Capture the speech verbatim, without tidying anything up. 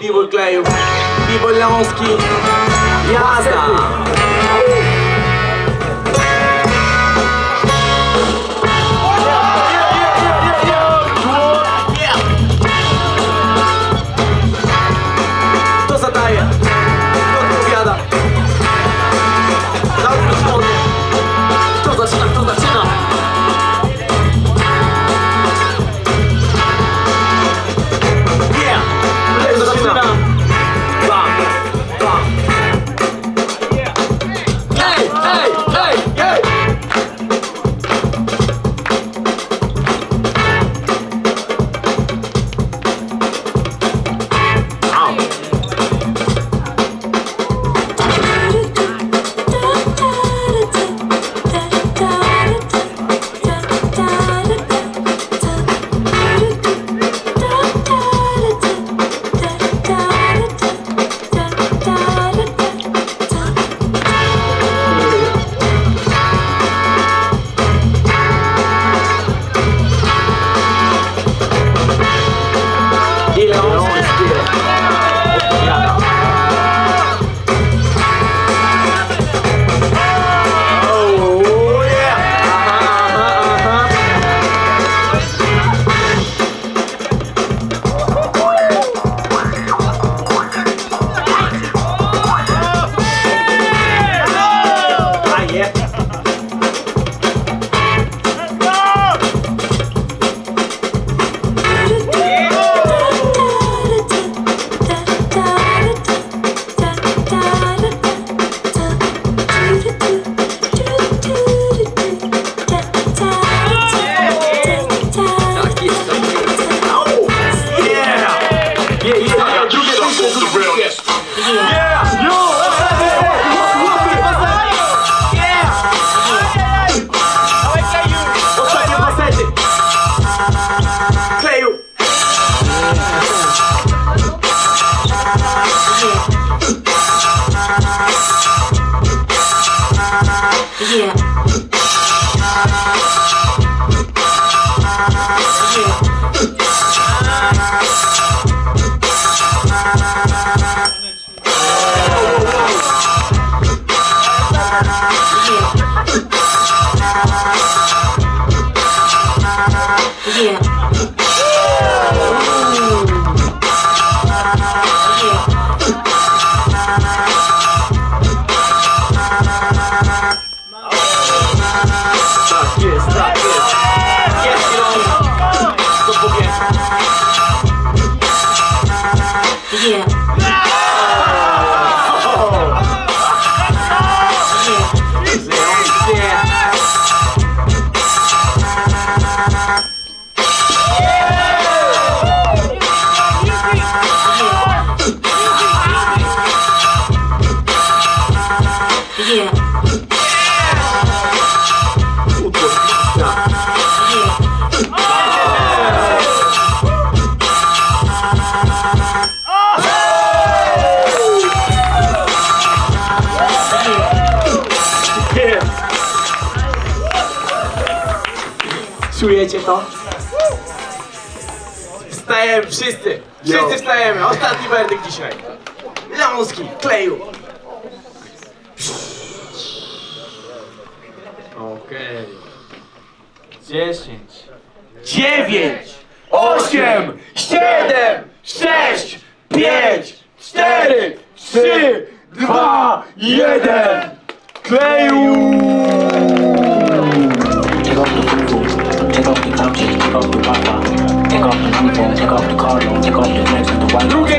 B-boy Kleju, B-boy Leonski, jazda! Kto zadaje? Kto odpowiada? Zawsze spodnie. Kto zaczyna? Kto zaczyna? Czujecie to? Wstajemy wszyscy! Wszyscy wstajemy! Ostatni werdykt dzisiaj! Leonski, Kleju! Okej. Dziesięć. Dziewięć! Osiem! Siedem! Sześć! Pięć! Cztery! Trzy! Dwa! Jeden! Kleju! Take off the couches, take off the Wi-Fi, take off the uniform, take off the cardio, take off the flex and the white.